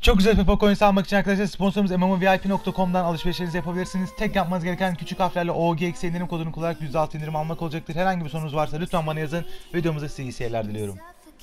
Çok güzel FIFA coins almak için arkadaşlar sponsorumuz MMOVIP.com'dan alışverişlerinizi yapabilirsiniz. Tek yapmanız gereken küçük harflerle OGX indirim kodunu kullanarak %6 indirim almak olacaktır. Herhangi bir sorunuz varsa lütfen bana yazın. Videomuza size iyi seyirler diliyorum.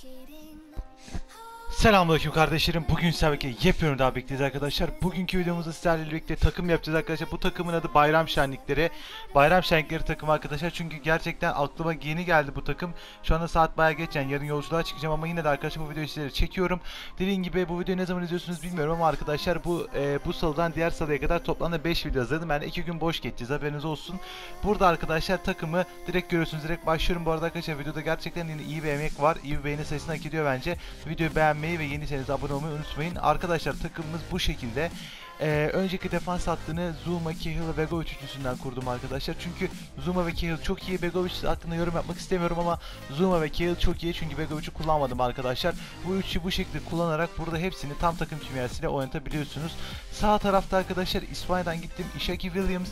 Selamünaleyküm kardeşlerim. Bugün sizlerle yepyeni daha bekleyeceğiz arkadaşlar. Bugünkü videomuzda sizlerle birlikte takım yapacağız arkadaşlar. Bu takımın adı Bayram Şenlikleri. Bayram Şenlikleri takımı arkadaşlar. Çünkü gerçekten aklıma yeni geldi bu takım. Şu anda saat bayağı geç, yani yarın yolculuğa çıkacağım ama yine de arkadaşlar bu videoyu sizlere çekiyorum. Dediğim gibi bu videoyu ne zaman izliyorsunuz bilmiyorum ama arkadaşlar bu salıdan diğer salıya kadar toplamda 5 video hazırladım. Yani 2 gün boş geçeceğiz, haberiniz olsun. Burada arkadaşlar takımı direkt görüyorsunuz. Direkt başlıyorum. Bu arada arkadaşlar videoda gerçekten yine iyi bir emek var. İyi bir beğeni sayısını hak ediyor bence. Videoyu beğenmeyi ve yeniyseniz abone olmayı unutmayın. Arkadaşlar takımımız bu şekilde. Önceki defans hattını Zouma, Cahill ve Begovic üçlüsünden kurdum arkadaşlar. Çünkü Zouma ve Cahill çok iyi. Begovic hakkında yorum yapmak istemiyorum ama Zouma ve Cahill çok iyi. Çünkü Begovic'i kullanmadım arkadaşlar. Bu üçlü bu şekilde kullanarak burada hepsini tam takım kimyasıyla oynatabiliyorsunuz. Sağ tarafta arkadaşlar İspanya'dan gittim. Ishaki Williams.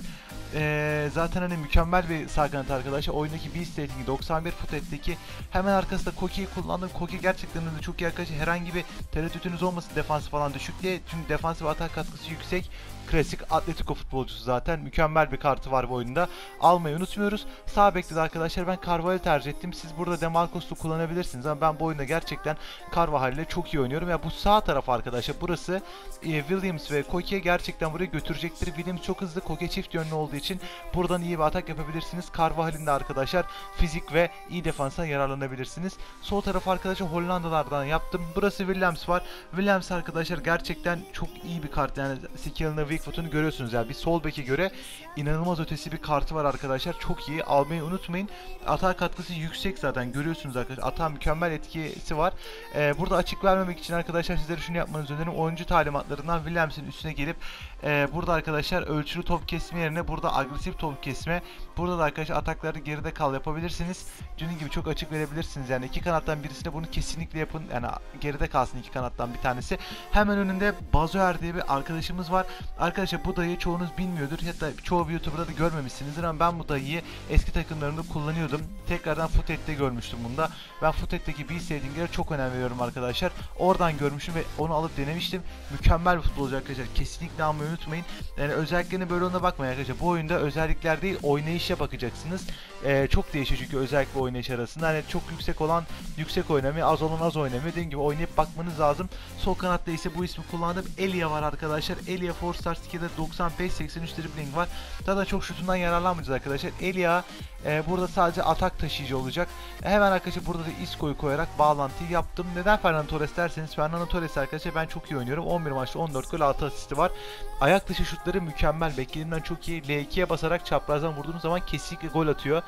Zaten hani mükemmel bir sağ kanat arkadaşlar. Oyundaki beast ratingi 91, Futet'teki hemen arkasında Koki'yi kullandım. Koki gerçekten de çok iyi arkadaşlar. Herhangi bir tereddütünüz olmasın defansı falan düşük diye. Çünkü defans ve atak katkısı yüksek. Klasik Atletico futbolcusu zaten. Mükemmel bir kartı var bu oyunda. Almayı unutmuyoruz. Sağ bekte de arkadaşlar ben Carvajal tercih ettim. Siz burada Demarcos'u kullanabilirsiniz ama ben bu oyunda gerçekten Carvajal ile çok iyi oynuyorum. Ya bu sağ taraf arkadaşlar burası Williams ve Koke gerçekten buraya götürecektir. Williams çok hızlı, Koke çift yönlü olduğu için buradan iyi bir atak yapabilirsiniz. Carvajal'in de arkadaşlar fizik ve iyi defansa yararlanabilirsiniz. Sol taraf arkadaşlar Hollandalardan yaptım. Burası Williams var. Williams arkadaşlar gerçekten çok iyi bir kart. Yani skill'ını, weak foot'unu görüyorsunuz. Yani bir sol beke göre inanılmaz ötesi bir kartı var arkadaşlar. Çok iyi. Almayı unutmayın. Atak katkısı yüksek zaten. Görüyorsunuz arkadaşlar. Atağın mükemmel etkisi var. Burada açık vermemek için arkadaşlar sizlere şunu yapmanızı öneririm. Oyuncu talimatlarından Williams'in üstüne gelip burada arkadaşlar ölçülü top kesme yerine burada agresif top kesme. Burada da arkadaşlar atakları geride kal yapabilirsiniz. Dediğim gibi çok açık verebilirsiniz. Yani iki kanattan birisine bunu kesinlikle yapın. Yani geride kalsın iki kanattan bir tanesi. Hemen önünde Bazoer diye bir arkadaşımız var. Arkadaşlar bu dayıyı çoğunuz bilmiyordur. Hatta çoğu YouTuber'da da görmemişsinizdir ama ben bu dayıyı eski takımlarımda kullanıyordum. Tekrardan Futet'te görmüştüm bunda. Ben Futet'teki beast rating'lere çok önem veriyorum arkadaşlar. Oradan görmüşüm ve onu alıp denemiştim. Mükemmel bir futbolcu arkadaşlar. Kesinlikle almayı unutmayın. Yani özelliklerini böyle ona bakmayın arkadaşlar. Bu oyunda özellikler değil oynayışa bakacaksınız. Çok değişiyor çünkü özellik ve oynayış arasında. Hani çok yüksek olan yüksek oynamıyor, az olan az oynamıyor. Dediğim gibi oynayıp bakmanız lazım. Sol kanatta ise bu ismi kullandığım Elia var arkadaşlar. Elia 4 star skill'de 95-83 dribbling var. Daha da çok şutundan yararlanmayacağız arkadaşlar. Elia burada sadece atak taşıyıcı olacak. Hemen arkadaşlar burada da Isco'yu koyarak bağlantıyı yaptım. Neden Fernando Torres derseniz Fernando Torres arkadaşlar ben çok iyi oynuyorum. 11 maçta 14 gol 6 asisti var. Ayak dışı şutları mükemmel. Beklediğimden çok iyi. L2'ye basarak çaprazdan vurduğunuz zaman kesinlikle gol atıyor.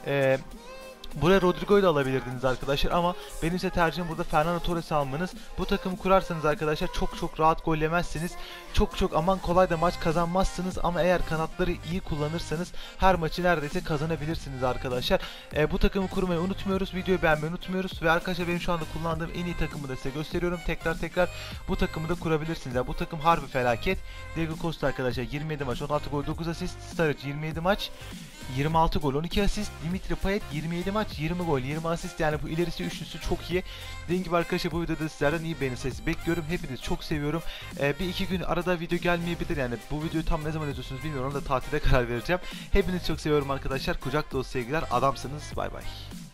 Buraya Rodrigo'yu da alabilirdiniz arkadaşlar ama benim ise tercihim burada Fernando Torres almanız. Bu takımı kurarsanız arkadaşlar çok rahat gol yemezsiniz. Çok aman kolay da maç kazanmazsınız ama eğer kanatları iyi kullanırsanız her maçı neredeyse kazanabilirsiniz arkadaşlar. Bu takımı kurmayı unutmuyoruz. Videoyu beğenmeyi unutmuyoruz ve arkadaşlar benim şu anda kullandığım en iyi takımı da size gösteriyorum. Tekrar bu takımı da kurabilirsiniz. Yani bu takım harbi felaket. Diego Costa arkadaşlar 27 maç 16 gol 9 asist. Sturridge 27 maç 26 gol 12 asist. Dimitri Payet 27 maç 20 gol 20 asist, yani bu ilerisi üçlüsü çok iyi. Dediğim gibi arkadaşlar bu videoda sizlerden iyi beğeni sayısı bekliyorum. Hepinizi çok seviyorum. Bir iki gün arada video gelmeyebilir, yani bu videoyu tam ne zaman izliyorsunuz bilmiyorum, onu da tatilde karar vereceğim. Hepinizi çok seviyorum arkadaşlar. Kucak dolusu sevgiler, adamsınız. Bay bay.